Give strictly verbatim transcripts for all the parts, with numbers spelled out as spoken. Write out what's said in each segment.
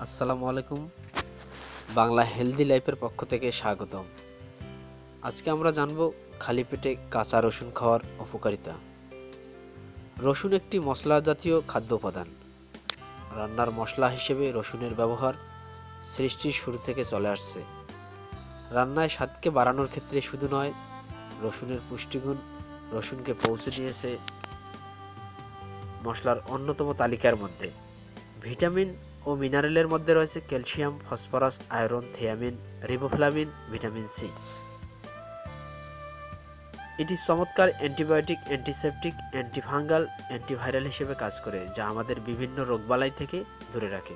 আসসালামু আলাইকুম। বাংলা হেলদি লাইফের পক্ষ থেকে স্বাগতম। আজকে আমরা জানব খালি পেটে কাঁচা রসুন খাওয়ার উপকারিতা। রসুন একটি মশলা জাতীয় খাদ্য উপাদান। রান্নার মশলা হিসেবে রসুনের ব্যবহার সৃষ্টির শুরু থেকে চলে আসছে। রান্নায় স্বাদকে বাড়ানোর ক্ষেত্রে শুধু নয়, রসুনের পুষ্টিগুণ রসুনকে পৌঁছে দিয়েছে মশলার অন্যতম তালিকার মধ্যে। ভিটামিন ও মিনারেলের মধ্যে রয়েছে calcium, phosphorus, iron, thiamine, riboflavin, vitamin C. এটি চমৎকার অ্যান্টিবায়োটিক, অ্যান্টিসেপটিক, অ্যান্টিফাঙ্গাল, অ্যান্টিভাইরাল হিসেবে কাজ করে, যা আমাদের বিভিন্ন রোগবালাই থেকে দূরে রাখে।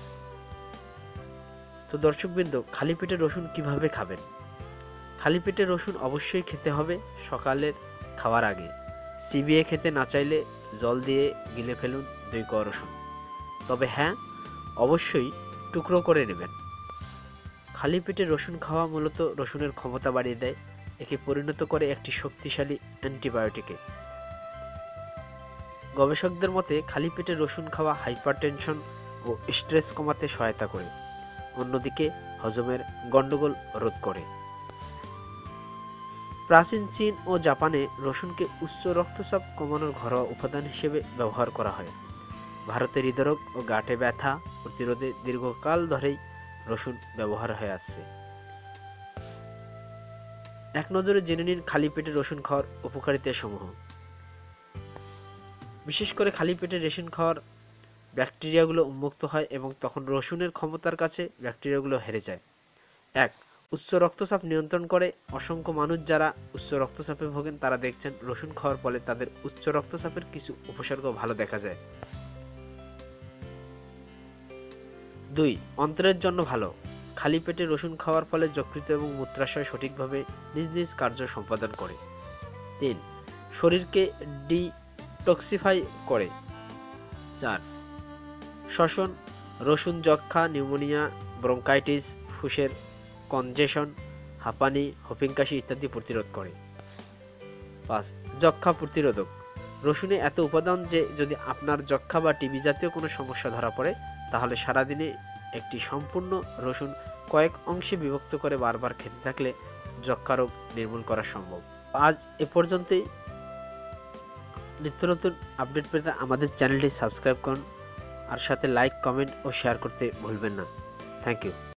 তো দর্শকবৃন্দ, খালি পেটে রসুন কিভাবে খাবেন? খালি পেটে রসুন অবশ্যই খেতে হবে সকালের খাওয়ার আগে। চিবিয়ে খেতে না চাইলে জল দিয়ে গিলে ফেলুন দুই কোয়া রসুন। তবে হ্যাঁ, অবশ্যই টুকরো করে নেবেন। খালি পেটে রসুন খাওয়া মূলত রসুনের ক্ষমতা বাড়িয়ে দেয়, একে পরিণত করে একটি শক্তিশালী অ্যান্টিবায়োটিকে। গবেষকদের মতে খালি পেটে রসুন খাওয়া হাইপারটেনশন ও স্ট্রেস কমাতে সহায়তা করে, অন্যদিকে হজমের গণ্ডগোল রোধ করে। প্রাচীন চীন ও জাপানে রসুনকে উচ্চ রক্তচাপ কমানোর ঘরোয়া উপাদান হিসেবে ব্যবহার করা হয়। ভারতে হৃদরোগ ও গাঁটে ব্যথা প্রতিরোধে দীর্ঘকাল ধরেই রসুন ব্যবহার হয়ে আসছে। এক নজরে জেনে নিন খালি পেটে রসুন খাওয়ার উপকারিতা সমূহ। বিশেষ করে খালি পেটে রসুন খাওয়ার ব্যাকটেরিয়াগুলো উন্মুক্ত হয় এবং তখন রসুনের ক্ষমতার কাছে ব্যাকটেরিয়াগুলো হেরে যায়। এক, উচ্চ রক্তচাপ নিয়ন্ত্রণ করে। অসংখ্য মানুষ যারা উচ্চ রক্তচাপে ভোগেন তারা দেখছেন রসুন খাওয়ার ফলে তাদের উচ্চ রক্তচাপের কিছু উপসর্গ ভালো দেখা যায়। দুই, অন্ত্রের জন্য ভালো। খালি পেটে রসুন খাওয়ার ফলে যকৃত এবং মূত্রাশয় সঠিকভাবে নিজ নিজ কার্য সম্পাদন করে। তিন, শরীরকে ডিটক্সিফাই করে। চার, শ্বসন। রসুন যক্ষা, নিউমোনিয়া, ব্রঙ্কাইটিস, ফুসের কনজেশন, হাঁপানি, হুপিং কাশি ইত্যাদি প্রতিরোধ করে। পাঁচ, যক্ষা প্রতিরোধক। রসুনে এত উপাদান যে যদি আপনার যক্ষা বা টিবি জাতীয় কোনো সমস্যা ধরা পড়ে, তাহলে সারাদিনে একটি সম্পূর্ণ রসুন কয়েক অংশে বিভক্ত করে বারবার খেতে থাকলে যক্ষা রোগ নির্মূল করা সম্ভব। আজ এ পর্যন্তই। নিত্য নতুন আপডেট পেতে আমাদের চ্যানেলটি সাবস্ক্রাইব করুন, আর সাথে লাইক, কমেন্ট ও শেয়ার করতে ভুলবেন না। Thank you.